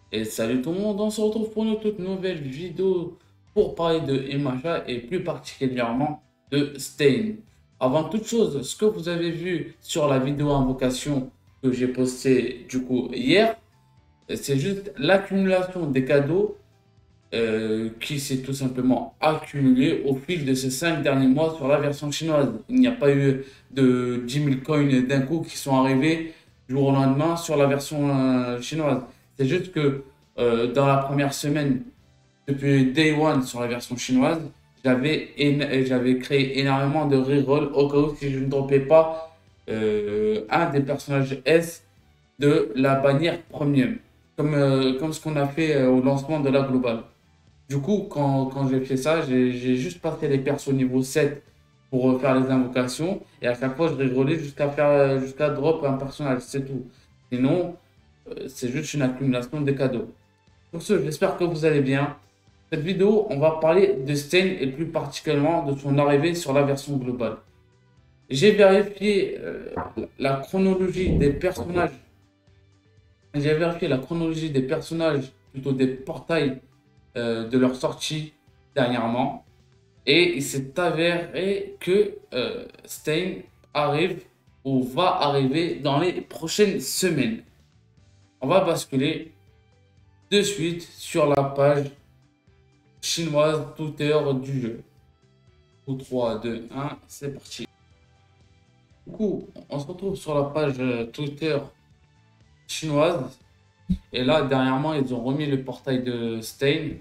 Et salut tout le monde, on se retrouve pour une toute nouvelle vidéo pour parler de MHA et plus particulièrement de Stain. Avant toute chose, ce que vous avez vu sur la vidéo invocation que j'ai postée du coup hier, c'est juste l'accumulation des cadeaux qui s'est tout simplement accumulée au fil de ces 5 derniers mois sur la version chinoise. Il n'y a pas eu de 10 000 coins d'un coup qui sont arrivés du jour au lendemain sur la version chinoise. C'est juste que dans la première semaine, depuis Day One sur la version chinoise, j'avais créé énormément de reroll au cas où si je ne trompais pas un des personnages S de la bannière premium, comme ce qu'on a fait au lancement de la globale. Du coup, quand j'ai fait ça, j'ai juste passé les persos niveau 7 pour faire les invocations. Et à chaque fois, je rigolais jusqu'à drop un personnage, c'est tout. Sinon, c'est juste une accumulation de cadeaux. Pour ce, j'espère que vous allez bien. Cette vidéo, on va parler de Stain et plus particulièrement de son arrivée sur la version globale. J'ai vérifié la chronologie des personnages. J'ai vérifié la chronologie des personnages, plutôt des portails de leur sortie dernièrement. Et il s'est avéré que Stein arrive ou va arriver dans les prochaines semaines. On va basculer de suite sur la page chinoise Twitter du jeu. 3, 2, 1, c'est parti. Du coup, on se retrouve sur la page Twitter chinoise. Et là, dernièrement, ils ont remis le portail de Stein.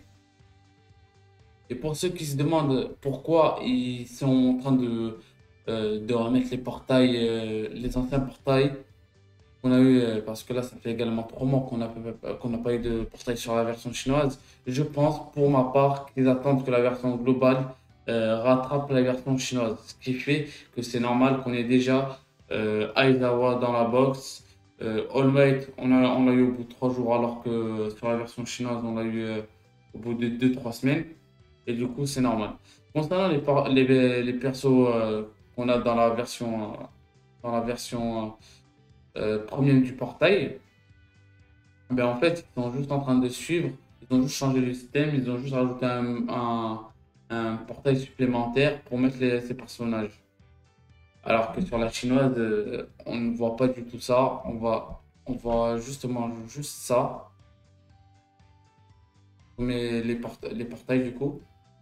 Et pour ceux qui se demandent pourquoi ils sont en train de remettre les portails, les anciens portails qu'on a eu, parce que là, ça fait également 3 mois qu'on n'a pas eu de portail sur la version chinoise. Je pense, pour ma part, qu'ils attendent que la version globale rattrape la version chinoise. Ce qui fait que c'est normal qu'on ait déjà Aizawa dans la box. All Might, on l'a eu au bout de 3 jours, alors que sur la version chinoise, on l'a eu au bout de 2 3 semaines. Et du coup, c'est normal. Concernant les persos qu'on a dans la version premium du portail, ben en fait, ils sont juste en train de suivre. Ils ont juste changé le système. Ils ont juste rajouté un portail supplémentaire pour mettre ces personnages. Alors que sur la chinoise, on ne voit pas du tout ça. On voit justement juste ça. Mais les portails, du coup,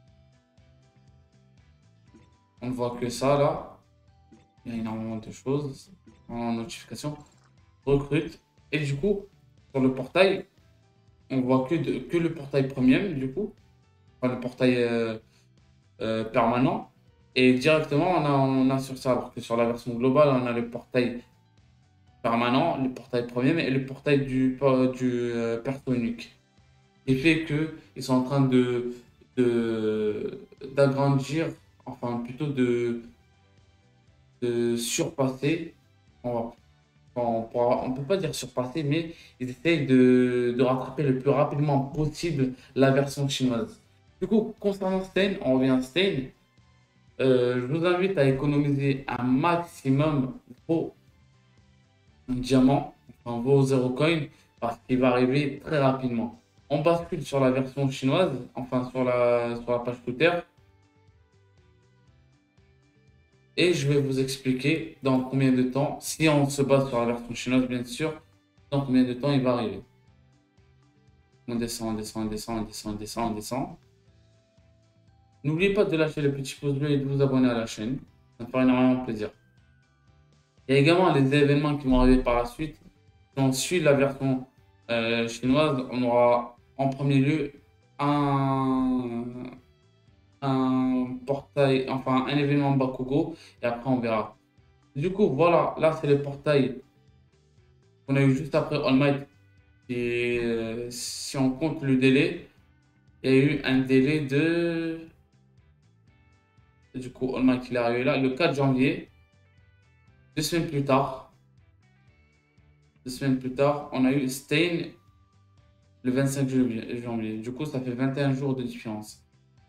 on ne voit que ça là. Il y a énormément de choses en notification. Recrute. Et du coup, sur le portail, on voit que le portail premium, du coup, enfin, le portail permanent. Et directement, on a sur ça, alors que sur la version globale, on a le portail permanent, le portail premium et le portail du perso unique. Ce qui fait qu'ils sont en train d'agrandir, enfin plutôt de surpasser. On peut pas dire surpasser, mais ils essayent de rattraper le plus rapidement possible la version chinoise. Du coup, concernant Stein, on revient à Stein. Je vous invite à économiser un maximum vos diamants, enfin vos zéro coin, parce qu'il va arriver très rapidement. On bascule sur la version chinoise, enfin sur la page Twitter, et je vais vous expliquer dans combien de temps, si on se base sur la version chinoise bien sûr, dans combien de temps il va arriver. On descend, on descend, on descend, on descend, on descend, on descend. N'oubliez pas de lâcher le petit pouce bleu et de vous abonner à la chaîne. Ça me fera énormément plaisir. Il y a également les événements qui vont arriver par la suite. Si on suit la version chinoise, on aura en premier lieu un, un portail, enfin un événement Bakugo, et après on verra. Du coup, voilà, là c'est le portail qu'on a eu juste après All Might. Et si on compte le délai, il y a eu un délai de. Du coup, All Might il est arrivé là le 4 janvier. 2 semaines plus tard, 2 semaines plus tard, on a eu Stain le 25 janvier. Du coup, ça fait 21 jours de différence.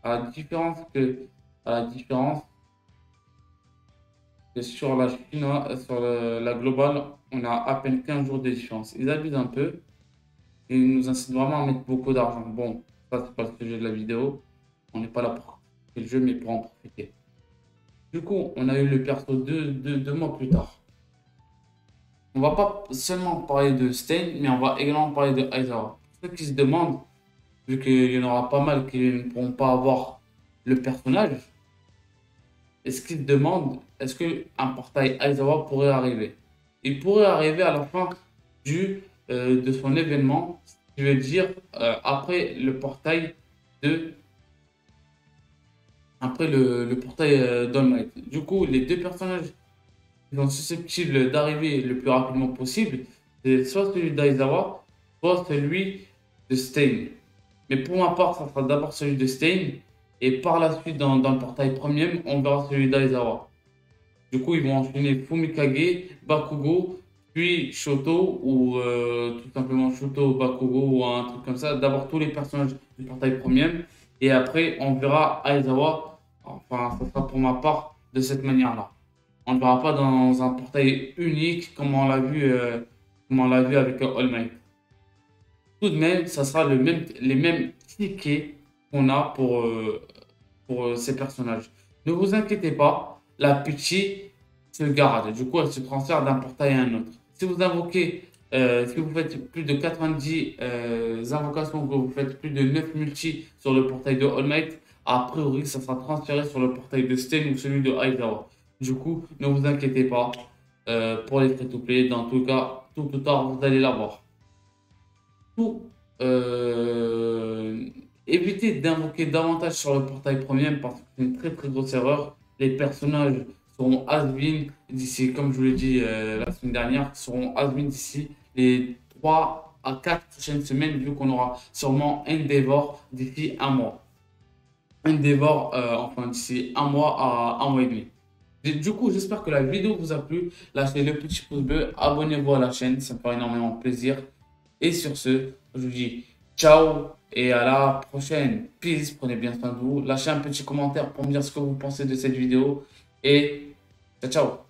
À la différence que sur la chinoise, sur la globale, on a à peine 15 jours de différence. Ils abusent un peu. Il nous incite vraiment à mettre beaucoup d'argent. Bon, ça, c'est pas le sujet de la vidéo. On n'est pas là pour critiquer le jeu, mais pour en profiter. Du coup, on a eu le perso deux mois plus tard. On va pas seulement parler de Stein, mais on va également parler de Aizawa. Pour ceux qui se demandent, vu qu'il y en aura pas mal qui ne pourront pas avoir le personnage, est-ce qu'ils se demandent, est-ce qu'un portail Aizawa pourrait arriver? Il pourrait arriver à la fin de son événement, je veux dire après le portail de après le portail d'All Might. Du coup, les deux personnages qui sont susceptibles d'arriver le plus rapidement possible, c'est soit celui d'Aizawa, soit celui de Stein. Mais pour ma part, ça sera d'abord celui de Stein, et par la suite, dans le portail premium, on verra celui d'Aizawa. Du coup, ils vont enchaîner Fumikage, Bakugo, puis Shoto, ou tout simplement Shoto, Bakugo, ou un truc comme ça. D'abord tous les personnages du portail premium, et après, on verra Aizawa. Enfin, ça sera pour ma part de cette manière-là. On ne le verra pas dans un portail unique comme on l'a vu avec All Might. Tout de même, ça sera les mêmes tickets qu'on a pour ces personnages. Ne vous inquiétez pas, la Peachy se garde. Du coup, elle se transfère d'un portail à un autre. Si vous invoquez, si vous faites plus de 90 invocations, que vous faites plus de 9 multi sur le portail de All Might, a priori, ça sera transféré sur le portail de Sten ou celui de Aizawa. Du coup, ne vous inquiétez pas pour les free-to-play. Dans tout cas, tôt ou tard, vous allez l'avoir. Tout, évitez d'invoquer davantage sur le portail premium parce que c'est une très très grosse erreur. Les personnages seront has-been d'ici, comme je vous l'ai dit la semaine dernière, seront has-been d'ici les 3 à 4 prochaines semaines, vu qu'on aura sûrement Endeavor d'ici un mois. Endeavor, enfin d'ici un mois à un mois et demi. Du coup, j'espère que la vidéo vous a plu. Lâchez le petit pouce bleu, abonnez-vous à la chaîne, ça me fera énormément plaisir. Et sur ce, je vous dis ciao et à la prochaine. Peace, prenez bien soin de vous. Lâchez un petit commentaire pour me dire ce que vous pensez de cette vidéo. Et ciao, ciao.